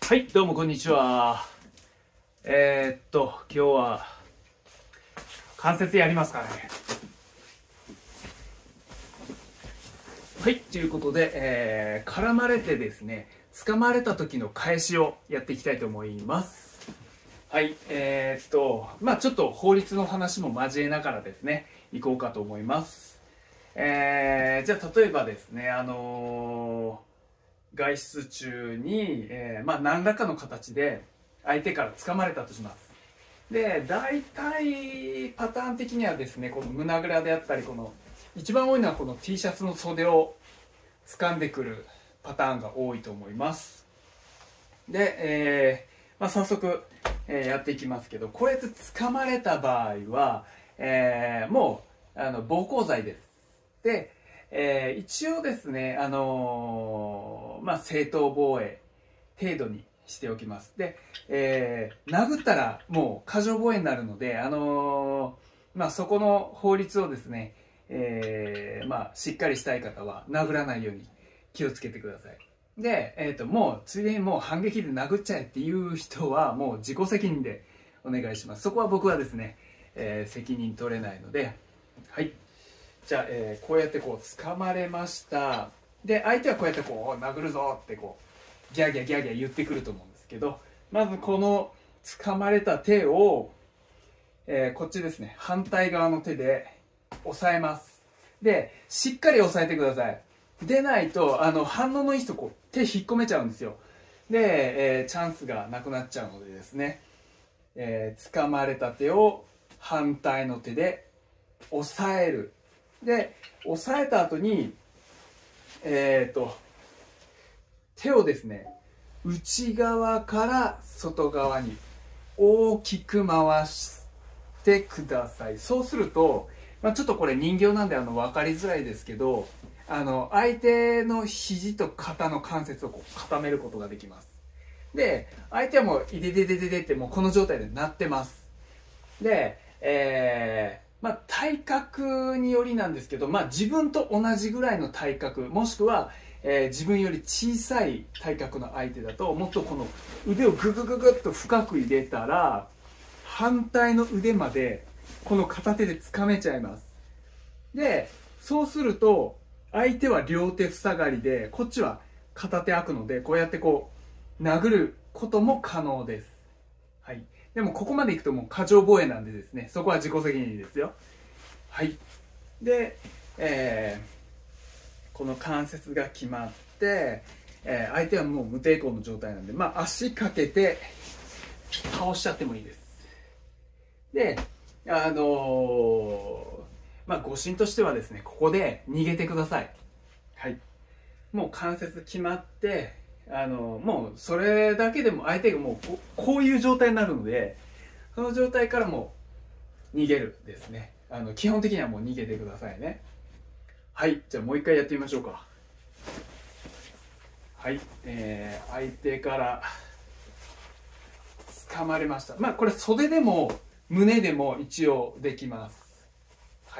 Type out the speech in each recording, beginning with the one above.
はい、どうもこんにちは。今日は関節やりますかね。はい、ということで、絡まれてですね、掴まれた時の返しをやっていきたいと思います。はい、ちょっと法律の話も交えながらですね、いこうかと思います。じゃあ例えばですね、外出中に、何らかの形で相手から掴まれたとします。で、大体パターン的にはですね、この胸ぐらであったり、この一番多いのはこの T シャツの袖を掴んでくるパターンが多いと思います。で、早速、やっていきますけど、こうやって掴まれた場合は、もう暴行罪です。で、一応ですね、正当防衛程度にしておきます。で、殴ったらもう過剰防衛になるので、そこの法律をですね、しっかりしたい方は殴らないように気をつけてください。で、もうついでにもう反撃で殴っちゃえっていう人はもう自己責任でお願いします。そこは僕はですね、責任取れないので、はい。じゃあ、こうやってこう掴まれました。で、相手はこうやってこう殴るぞってこうギャーギャーギャーギャー言ってくると思うんですけど、まずこの掴まれた手を、こっちですね、反対側の手で押さえます。で、しっかり押さえてください。でないと反応のいい人こう手引っ込めちゃうんですよ。で、チャンスがなくなっちゃうのでですね、掴まれた手を反対の手で押さえる。で、押さえた後に、手をですね、内側から外側に大きく回してください。そうすると、ちょっとこれ人形なんで分かりづらいですけど、相手の肘と肩の関節をこう固めることができます。で、相手はもういでででででってもうこの状態でなってます。で、体格によりなんですけど、自分と同じぐらいの体格もしくは、自分より小さい体格の相手だともっとこの腕をググググッと深く入れたら反対の腕までこの片手で掴めちゃいます。で、そうすると相手は両手塞がりでこっちは片手開くのでこうやってこう殴ることも可能です。はい。でもここまでいくともう過剰防衛なんでですね、そこは自己責任ですよ。はい。で、この関節が決まって、相手はもう無抵抗の状態なんで、足かけて倒しちゃってもいいです。で、誤審としてはですね、ここで逃げてください。はい。もう関節決まって、もうそれだけでも相手がもうこういう状態になるので、その状態からもう逃げるですね。基本的にはもう逃げてくださいね。はい、じゃあもう一回やってみましょうか。はい、相手から掴まれました。これ袖でも胸でも一応できます。はい。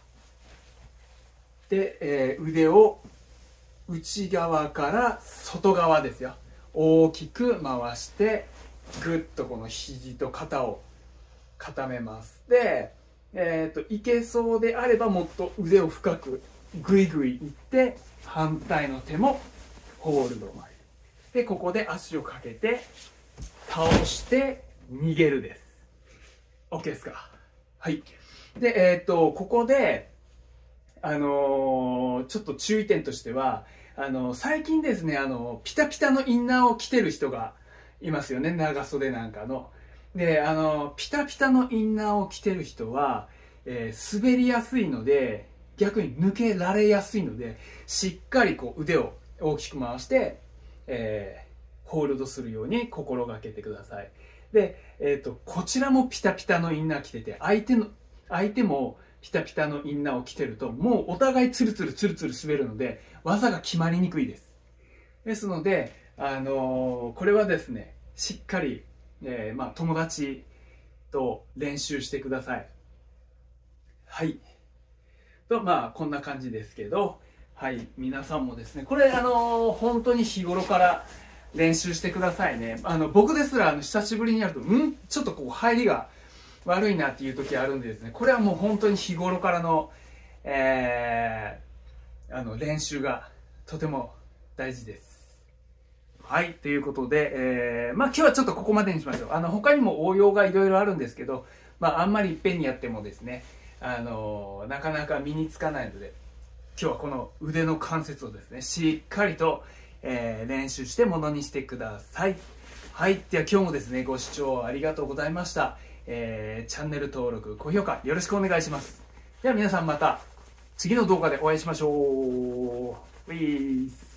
で、腕を内側から外側ですよ。大きく回してぐっとこの肘と肩を固めます。で、いけそうであればもっと腕を深くグイグイいって反対の手もホールドまで。で、ここで足をかけて倒して逃げるです。OK ですか？はい。で、ここでちょっと注意点としては、最近ですね、ピタピタのインナーを着てる人がいますよね、長袖なんかの。で、ピタピタのインナーを着てる人は、滑りやすいので、逆に抜けられやすいので、しっかりこう腕を大きく回して、ホールドするように心がけてください。で、こちらもピタピタのインナー着てて、相手もピタピタのインナーを着てるともうお互いツルツルツルツル滑るので技が決まりにくいです。ですので、これはですねしっかり、友達と練習してください。はいとこんな感じですけど、はい、皆さんもですねこれ本当に日頃から練習してくださいね。僕ですら久しぶりにやるとちょっとこう入りが悪いなっていう時あるんでですね、これはもう本当に日頃からの、練習がとても大事です。はい、ということで、今日はちょっとここまでにしましょう。他にも応用がいろいろあるんですけど、あんまりいっぺんにやってもですね、なかなか身につかないので、今日はこの腕の関節をですね、しっかりと、練習してものにしてください。はい、では今日もですね、ご視聴ありがとうございました。チャンネル登録、高評価よろしくお願いします。では皆さんまた次の動画でお会いしましょう。ウィース